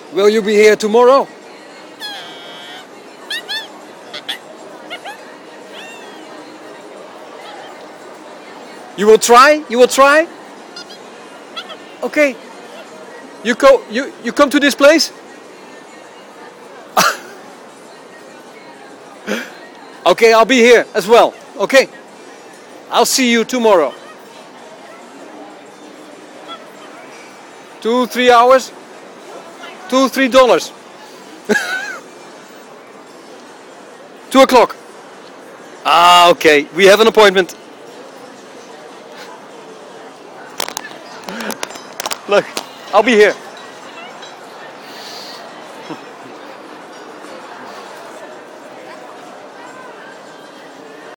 Will you be here tomorrow? You will try? You will try? Okay. You come to this place? Okay, I'll be here as well. Okay. I'll see you tomorrow. 2-3 hours? $2-3. 2 o'clock. Ah, okay. We have an appointment. Look, I'll be here.